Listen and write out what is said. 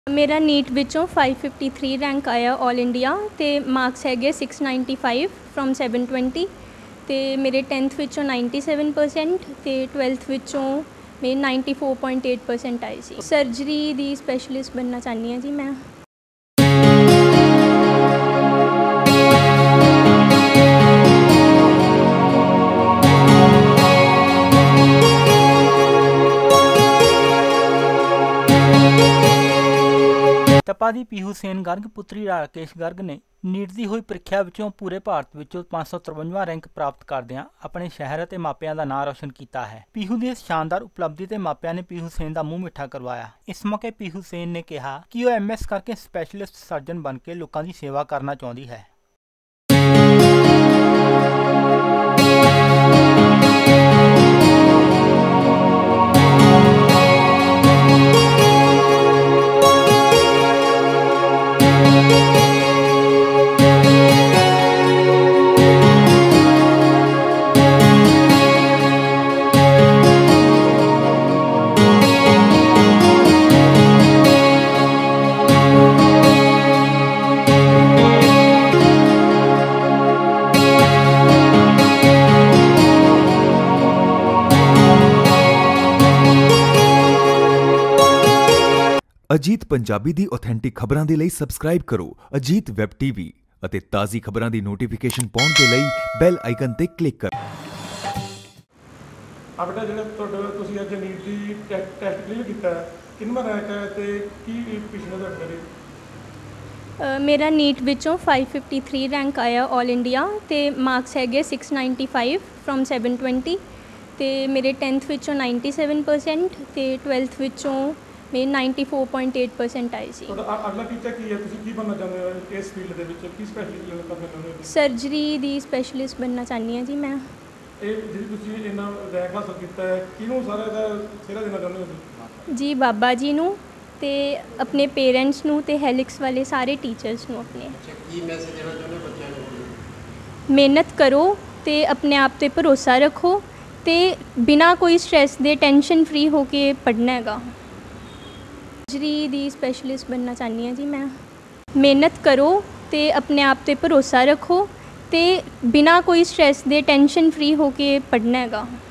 मेरा नीट विचों 553 रैंक आया ऑल इंडिया ते मार्क्स है 695 फ्रॉम 720 ते मेरे 10th विचों 97% ते 12th विचों मेरे 94.8% आए सी। सर्जरी दी स्पैशलिस्ट बनना चाहनी हाँ जी मैं। ਤਪਾ ਦੀ ਪੀਹੂ ਸੇਨ ਗਰਗ ਪੁੱਤਰੀ ਰਾਕੇਸ਼ ਗਰਗ ਨੇ ਨੀਟ ਦੀ ਹੋਈ ਪ੍ਰੀਖਿਆ ਵਿੱਚੋਂ ਪੂਰੇ ਭਾਰਤ ਵਿੱਚੋਂ 553ਵਾਂ ਰੈਂਕ ਪ੍ਰਾਪਤ ਕਰਦਿਆਂ ਆਪਣੇ ਸ਼ਹਿਰ ਅਤੇ ਮਾਪਿਆਂ ਦਾ ਨਾਂ ਰੋਸ਼ਨ ਕੀਤਾ ਹੈ। ਪੀਹੂ ਦੀ ਇਸ ਸ਼ਾਨਦਾਰ ਉਪਲਬਧੀ ਤੇ ਮਾਪਿਆਂ ਨੇ ਪੀਹੂ ਸੇਨ ਦਾ ਮੂੰਹ ਮਿੱਠਾ ਕਰਵਾਇਆ। ਇਸ ਮੌਕੇ ਪੀਹੂ ਸੇਨ ਨੇ ਕਿਹਾ ਕਿ ਉਹ MS ਕਰਕੇ ਸਪੈਸ਼ਲਿਸਟ ਸਰਜਨ ਬਣ ਕੇ ਲੋਕਾਂ ਦੀ ਸੇਵਾ ਕਰਨਾ ਚਾਹੁੰਦੀ ਹੈ। ਅਜੀਤ ਪੰਜਾਬੀ ਦੀ ਆਥੈਂਟਿਕ ਖਬਰਾਂ ਦੇ ਲਈ ਸਬਸਕ੍ਰਾਈਬ ਕਰੋ ਅਜੀਤ ਵੈਬ ਟੀਵੀ ਅਤੇ ਤਾਜ਼ੀ ਖਬਰਾਂ ਦੀ ਨੋਟੀਫਿਕੇਸ਼ਨ ਪਾਉਣ ਦੇ ਲਈ ਬੈਲ ਆਈਕਨ ਤੇ ਕਲਿੱਕ ਕਰੋ। ਆਪਣਾ ਜਿਹੜਾ ਤੁਹਾਡਾ ਤੁਸੀਂ ਅੱਜ ਨੀਟ ਦੀ ਟੈਸਟ ਕਲੀਅਰ ਕੀਤਾ ਕਿੰਨਾ ਰੈਂਕ ਹੈ ਤੇ ਕੀ ਪਿਛਲੇ ਦਾ ਕਰੇ? मेरा नीट विचों 553 रैंक आया ऑल इंडिया ते मार्क्स है 695 फ्रॉम 720 ते मेरे 10th विचों 97% ते 12th विचों मेरे 94.8% आए सी। अगला टीचर की है ਤੁਸੀਂ ਕੀ ਬਣਨਾ ਚਾਹੁੰਦੇ ਹੋ ਇਸ ਫੀਲਡ ਦੇ ਵਿੱਚ ਕੀ ਸਪੈਸ਼ਲਿਸਟ ਕਰਨਾ ਚਾਹੁੰਦੇ ਹੋ? सर्जरी दी स्पैशलिस्ट बनना चाहनी हाँ जी मैं। ਇਹ ਜਿਹੜੀ ਤੁਸੀਂ ਇਹਨਾਂ ਰੈਂਕ ਹਾਸਲ ਕੀਤਾ ਹੈ ਕਿਹਨੂੰ ਸਾਰਾ ਇਹਦਾ ਸਿਹਰਾ ਦੇਣਾ ਚਾਹੁੰਦੇ ਹੋ? जी बाबा जी नू ते अपने पेरेंट्स नू ते हेलिक्स वाले सारे टीचर्स नू अपने। ਕੀ ਮੈਸੇਜ ਦੇਣਾ ਚਾਹੁੰਦੇ ਹੋ ਬੱਚਿਆਂ ਨੂੰ? मेहनत करो ते अपने आप ते भरोसा रखो ते बिना कोई स्ट्रैस दे टेंशन फ्री होके पढ़ना हैगा। सर्जरी दी स्पैशलिस्ट बनना चाहनी हाँ जी मैं। मेहनत करो ते अपने आप ते भरोसा रखो ते बिना कोई स्ट्रैस दे टेंशन फ्री होके पढ़ना हैगा।